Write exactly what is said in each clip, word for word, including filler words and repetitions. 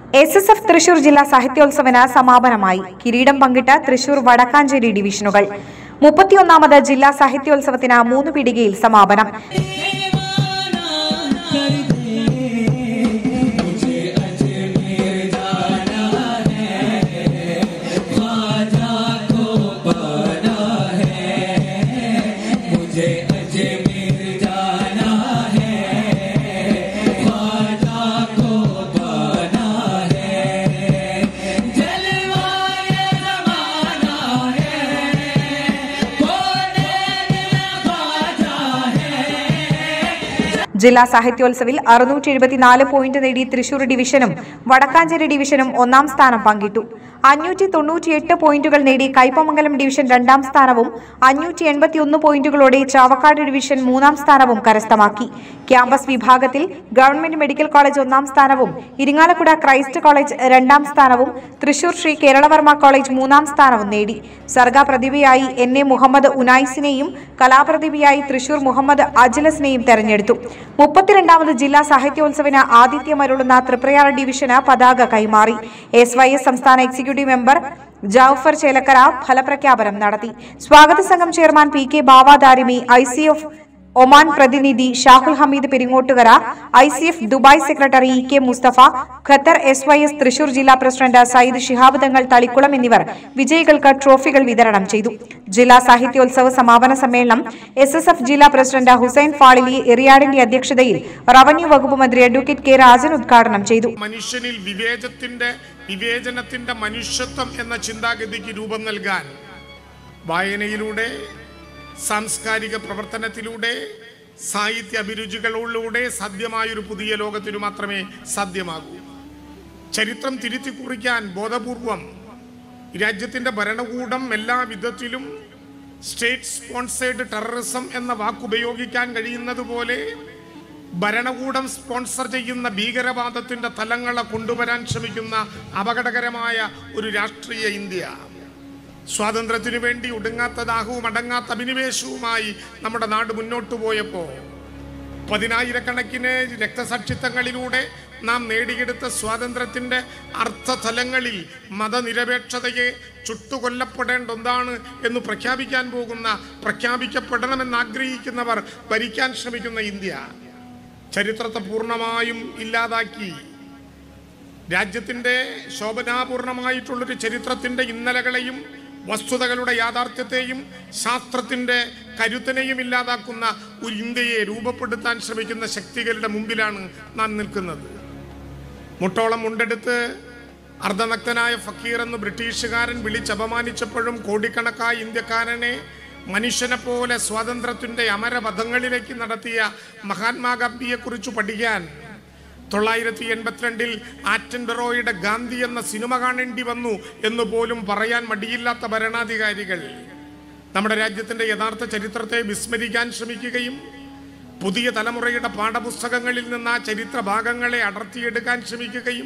S S F Thrissur ജില്ലാ സാഹിത്യോത്സവന് സമാപനമായി. കിരീടം പങ്കിട്ട തൃശൂർ വടക്കാഞ്ചേരി ഡിവിഷനുകൾ. മുപ്പത്തിയൊന്നാമത് ജില്ലാ സാഹിത്യോത്സവത്തിന് മൂന്ന് പീടികയിൽ സമാപനം. ജില്ലാ സാഹിത്യോത്സവിൽ അറുന്നൂറ്റി എഴുപത്തിനാല് പോയിന്റ് നേടി തൃശൂർ ഡിവിഷനും വടക്കാഞ്ചേരി ഡിവിഷനും ഒന്നാം സ്ഥാനം പങ്കിട്ടു. അഞ്ഞൂറ്റി തൊണ്ണൂറ്റിയെട്ട് പോയിന്റുകൾ നേടി കയ്പമംഗലം ഡിവിഷൻ രണ്ടാം സ്ഥാനവും അഞ്ഞൂറ്റി എൺപത്തിയൊന്ന് പോയിന്റുകളോടെ ചാവക്കാട് ഡിവിഷൻ മൂന്നാം സ്ഥാനവും കരസ്ഥമാക്കി. ക്യാമ്പസ് വിഭാഗത്തിൽ ഗവൺമെന്റ് മെഡിക്കൽ കോളേജ് ഒന്നാം സ്ഥാനവും ഇരിങ്ങാലക്കുട ക്രൈസ്റ്റ് കോളേജ് രണ്ടാം സ്ഥാനവും തൃശൂർ ശ്രീ കേരളവർമ്മ കോളേജ് മൂന്നാം സ്ഥാനവും നേടി. സർഗ പ്രതിഭയായി എൻ എ മുഹമ്മദ് ഉനായിസിനെയും കലാപ്രതിഭയായി തൃശൂർ മുഹമ്മദ് അജ്ലസിനെയും തെരഞ്ഞെടുത്തു. മുപ്പത്തിരണ്ടാമത് ജില്ലാ സാഹിത്യോത്സവിന് ആതിഥ്യമരുളുന്ന തൃപ്രയാർ ഡിവിഷന് പതാക കൈമാറി. എസ് വൈ എസ് സംസ്ഥാന എക്സിക്യൂട്ടീവ് മെമ്പർ ജൌഫർ ചേലക്കര ഫലപ്രഖ്യാപനം നടത്തി. സ്വാഗത സംഘം chairman P K Bavadarimi, I C F Oman പ്രതിനിധി Shahul Hameed Peringottukara, I C F Dubai secretary E K Mustafa, Qatar S Y S Thrissur ജില്ലാ പ്രസിഡന്റ് സയ്യിദ് ശിഹാബ് തങ്ങൾ തളിക്കുളം എന്നിവർ വിജയികൾക്ക് ട്രോഫികൾ വിതരണം ചെയ്തു. ജില്ലാ സാഹിത്യോത്സവ സമാപന സമ്മേളനം എസ് എസ് എഫ് ജില്ലാ പ്രസിഡന്റ് ഹുസൈൻ ഫാളിലി എറിയാടിന്റെ അധ്യക്ഷതയിൽ റവന്യൂ വകുപ്പ് മന്ത്രി അഡ്വക്കേറ്റ് കെ രാജൻ ഉദ്ഘാടനം ചെയ്തു. മനുഷ്യനിൽ വിവേചനത്തിന്റെ വിവേചനത്തിന്റെ മനുഷ്യത്വം എന്ന ചിന്താഗതിക്ക് രൂപം നൽകാൻ വായനയിലൂടെ, സാംസ്കാരിക പ്രവർത്തനത്തിലൂടെ, സാഹിത്യ അഭിരുചികളിലൂടെ സാധ്യമായൊരു പുതിയ ലോകത്തിനു മാത്രമേ സാധ്യമാകൂ. ചരിത്രം തിരുത്തി കുറിക്കാൻ ബോധപൂർവം രാജ്യത്തിൻ്റെ ഭരണകൂടം എല്ലാ വിധത്തിലും സ്റ്റേറ്റ് സ്പോൺസേഡ് ടെററിസം എന്ന വാക്കുപയോഗിക്കാൻ കഴിയുന്നത് പോലെ ഭരണകൂടം സ്പോൺസർ ചെയ്യുന്ന ഭീകരവാദത്തിൻ്റെ തലങ്ങളെ കൊണ്ടുവരാൻ ശ്രമിക്കുന്ന അപകടകരമായ ഒരു രാഷ്ട്രീയ ഇന്ത്യ. സ്വാതന്ത്ര്യത്തിനു വേണ്ടി ഒടുങ്ങാത്ത ദാഹവും അടങ്ങാത്ത അഭിനിവേശവുമായി നമ്മുടെ നാട് മുന്നോട്ടു പോയപ്പോൾ പതിനായിരക്കണക്കിന് രക്തസാക്ഷിത്വങ്ങളിലൂടെ നാം നേടിയെടുത്ത സ്വാതന്ത്ര്യത്തിൻ്റെ അർത്ഥതലങ്ങളിൽ മതനിരപേക്ഷതയെ ചുട്ടുകൊല്ലപ്പെടേണ്ട ഒന്നാണ് എന്ന് പ്രഖ്യാപിക്കാൻ പോകുന്ന, പ്രഖ്യാപിക്കപ്പെടണമെന്ന് ആഗ്രഹിക്കുന്നവർ ഭരിക്കാൻ ശ്രമിക്കുന്ന ഇന്ത്യ ചരിത്രത്തെ പൂർണ്ണമായും ഇല്ലാതാക്കി രാജ്യത്തിൻ്റെ ശോഭനാപൂർണമായിട്ടുള്ളൊരു ചരിത്രത്തിൻ്റെ ഇന്നലകളെയും വസ്തുതകളുടെ യാഥാർത്ഥ്യത്തെയും ശാസ്ത്രത്തിൻ്റെ കരുത്തിനെയും ഇല്ലാതാക്കുന്ന ഒരു ഇന്ത്യയെ രൂപപ്പെടുത്താൻ ശ്രമിക്കുന്ന ശക്തികളുടെ മുമ്പിലാണ് നാം നിൽക്കുന്നത്. മുട്ടോളം മുണ്ടെടുത്ത് അർദ്ധനഗ്നനായ ഫക്കീർ എന്ന് ബ്രിട്ടീഷുകാരൻ വിളിച്ചപമാനിച്ചപ്പോഴും കോടിക്കണക്കായ ഇന്ത്യക്കാരനെ മനുഷ്യനെ പോലെ സ്വാതന്ത്ര്യത്തിൻ്റെ അമരപഥങ്ങളിലേക്ക് നടത്തിയ മഹാത്മാഗാന്ധിയെക്കുറിച്ച് പഠിക്കാൻ തൊള്ളായിരത്തി എൺപത്തിരണ്ടിൽ ആറ്റൻബറോയുടെ ഗാന്ധി എന്ന സിനിമ കാണേണ്ടി വന്നു എന്ന് പോലും പറയാൻ മടിയില്ലാത്ത ഭരണാധികാരികൾ നമ്മുടെ രാജ്യത്തിൻ്റെ യഥാർത്ഥ ചരിത്രത്തെ വിസ്മരിക്കാൻ ശ്രമിക്കുകയും പുതിയ തലമുറയുടെ പാഠപുസ്തകങ്ങളിൽ നിന്ന് ആ ചരിത്ര ഭാഗങ്ങളെ അടർത്തിയെടുക്കാൻ ശ്രമിക്കുകയും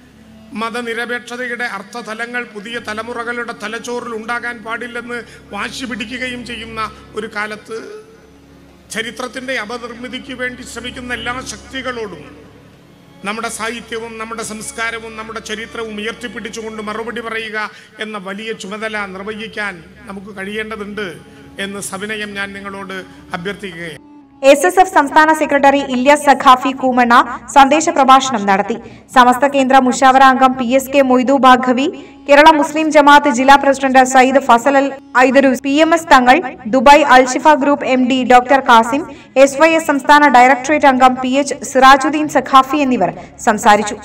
മതനിരപേക്ഷതയുടെ അർത്ഥതലങ്ങൾ പുതിയ തലമുറകളുടെ തലച്ചോറിൽ ഉണ്ടാകാൻ പാടില്ലെന്ന് വാശി പിടിക്കുകയും ചെയ്യുന്ന ഒരു കാലത്ത് ചരിത്രത്തിൻ്റെ അപനിർമ്മിതിക്ക് വേണ്ടി ശ്രമിക്കുന്ന എല്ലാ ശക്തികളോടും നമ്മുടെ സാഹിത്യവും നമ്മുടെ സംസ്കാരവും നമ്മുടെ ചരിത്രവും ഉയർത്തിപ്പിടിച്ചുകൊണ്ട് മറുപടി പറയുക എന്ന വലിയ ചുമതല നിർവഹിക്കാൻ നമുക്ക് കഴിയേണ്ടതുണ്ട് എന്ന് സവിനയം ഞാൻ നിങ്ങളോട് അഭ്യർത്ഥിക്കുകയാണ്. എസ് എസ് എഫ് സംസ്ഥാന സെക്രട്ടറി ഇല്യാസ് സഖാഫി കൂമണ്ണ സന്ദേശ പ്രഭാഷണം നടത്തി. സമസ്ത കേന്ദ്ര മുഷാവറ അംഗം P S K Moidu Bhagavi, Kerala Muslim Jamaath ജില്ലാ president Sayyid Fazal Al Aidarus, P M S Thangal, Dubai Al Shifa group M D doctor Kasim, S Y S സംസ്ഥാന ഡയറക്ടറേറ്റ് അംഗം പി എച്ച് സിറാജുദ്ദീൻ സഖാഫി എന്നിവർ സംസാരിച്ചു.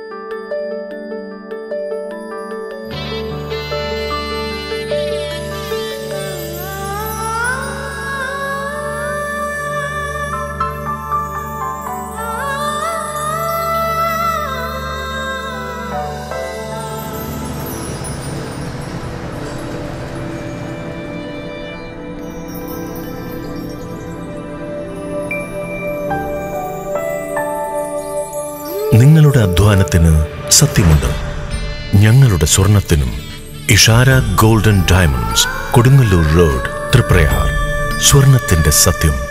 നിങ്ങളുടെ അധ്വാനത്തിന് സത്യമുണ്ട്. ഞങ്ങളുടെ സ്വർണത്തിനും. Ishara golden diamonds, Kodungallur road, Triprayar. സ്വർണത്തിന്റെ സത്യം.